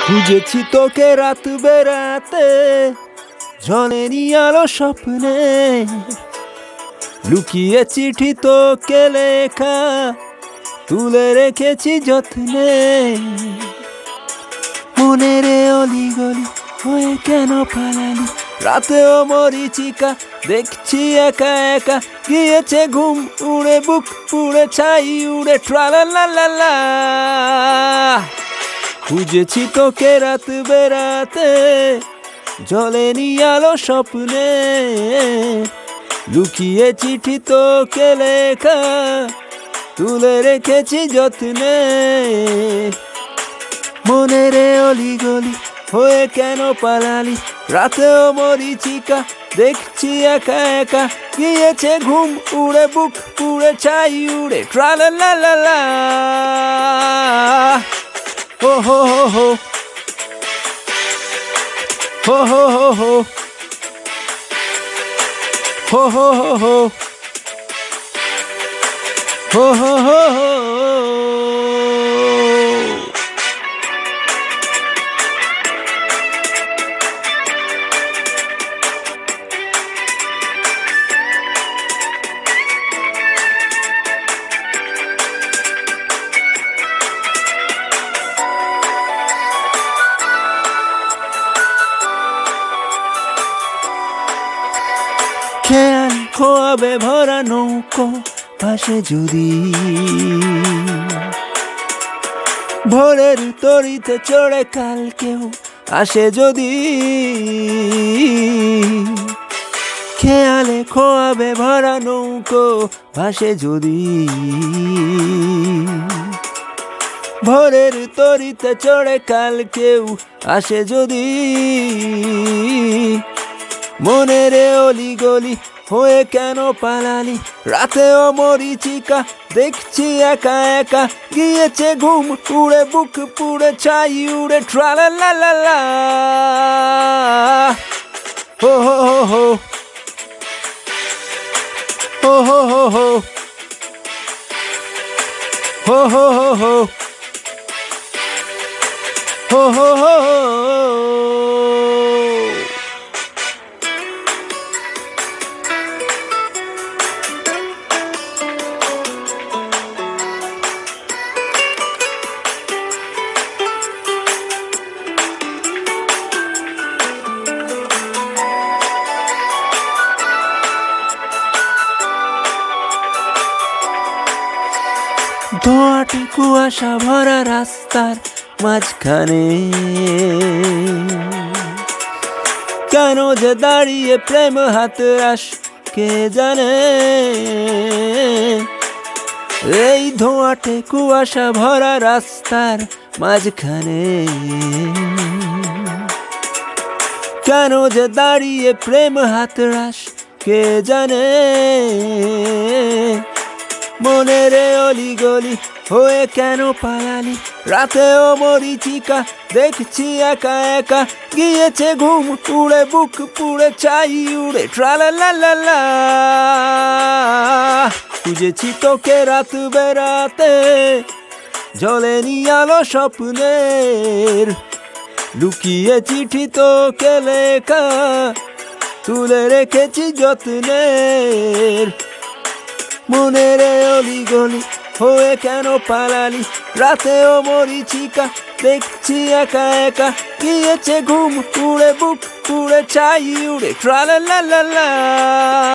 খুঁজেছি তোকে রাত বেরাতে, জলেনি আলো স্বপ্নে, লুকিয়ে চিঠি তোকে লেখা, তুলে রেখেছি যত্নে। মনের অলিগলি হয়ে কেন পালালি, রাতেও মরিচিকা দেখছি একা একা, গিয়েছে ঘুম উড়ে, বুক পুড়ে, ছাই উড়ে, ট্রালালালা। খুঁজেছি তোকে রাত বেরাতে, জলেনি আলো স্বপ্নে, লুকিয়ে চিঠি তোকে লেখা, তুলে রেখেছি যত্নে। মনের অলিগলি হয়ে কেন পালালি, রাতেও মরিচিকা দেখছি একা একা, গিয়েছে ঘুম উড়ে, বুক পুড়ে, ছাই উড়ে, ট্রালালালা। হো হো হো হো হো হো হো হো হো হো হো হো হো হো হো হো। খেয়াল খোয়াবে ভরা নৌকো ভাসে যদি, ভোরের তরিতে চড়ে কাল কেউ আসে যদি। খেয়ালে খোয়াবে ভরা নৌকো ভাসে যদি, ভোরের তরিতে চড়ে কাল কেউ আসে যদি। মনের অলিগলি হয়ে কেন পালালি, রাতেও মরিচিকা দেখছি একা একা, গিয়েছে ঘুম উড়ে, বুক পুড়ে, ছাই উড়ে, ট্রালালালা। হো হো হো হো হো হো হো হো হো হো হো হো হো হো হো। ধোঁয়াটে কুয়াশা ভরা রাস্তার মাঝখানে, কেন যে দাঁড়িয়ে প্রেম হাতরাস কে জানে। এই ধোঁয়াটে কুয়াশা ভরা রাস্তার মাঝখানে, কেন যে দাঁড়িয়ে প্রেম হাতরাস কে জানে। মনের অলিগলি হয়ে কেন পালালি, রাতেও মরিচিকা দেখছি একা একা, গিয়েছে ঘুম উড়ে, বুক পুড়ে, ছাই উড়ে, ট্রালালালা। খুঁজেছি তোকে রাত বেরাতে, জলেনি আলো স্বপ্নের, লুকিয়ে চিঠি তোকে লেখা, তুলে রেখেছি যত্নের। মনের অলিগলি হয়ে কেন পালালি, রাতেও মরিচিকা দেখছি একা একা, গিয়েছে ঘুম উড়ে, বুক পুড়ে, ছাই উড়ে, ট্রালালালা।